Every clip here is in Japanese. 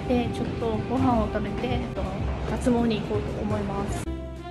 でちょっとご飯を食べて脱毛に行こうと思います。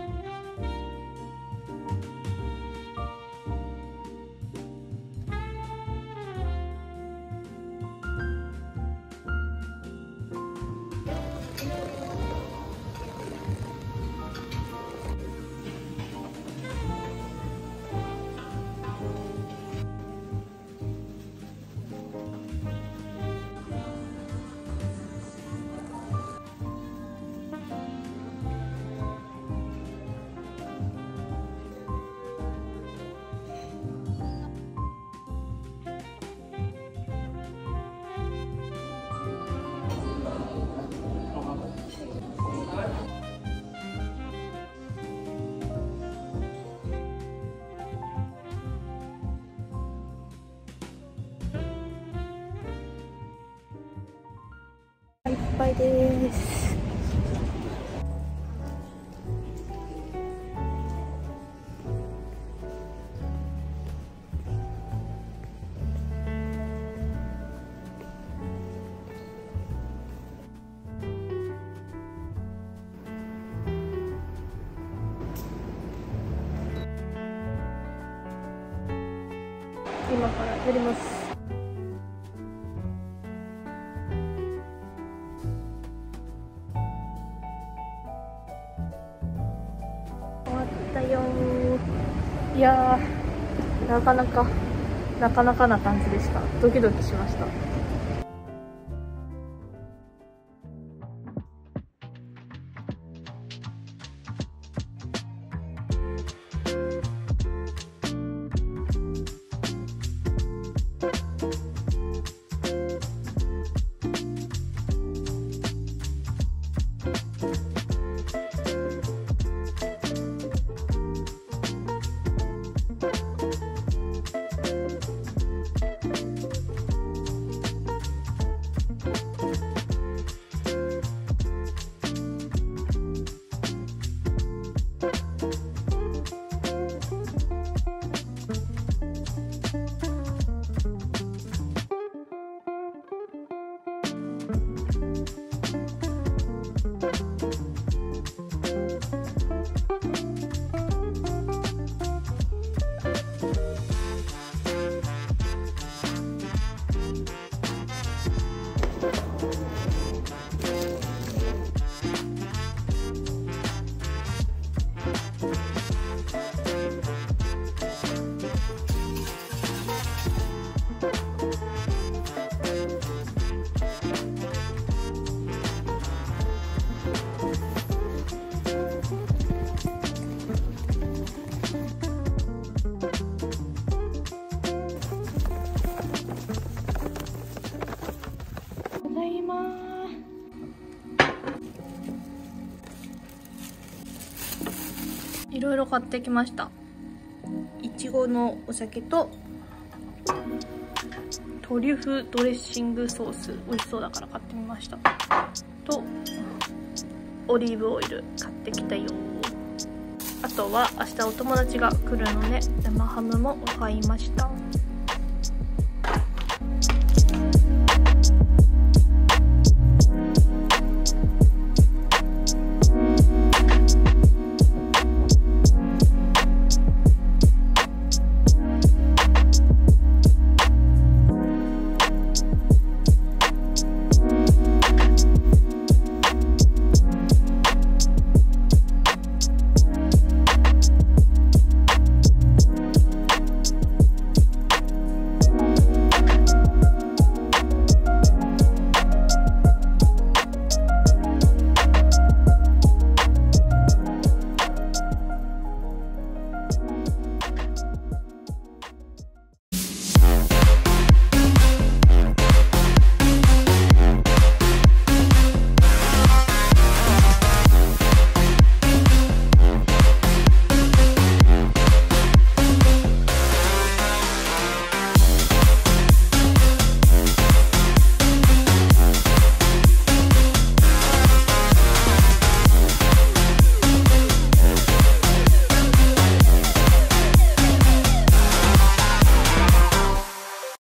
いっぱいです。今からやります。終わったよー。いやー、なかなかな感じでした。ドキドキしました。いろいろ買ってきました。いちごのお酒とトリュフドレッシングソース、美味しそうだから買ってみました。とオリーブオイル買ってきたよ。あとは明日お友達が来るので生ハムも買いました。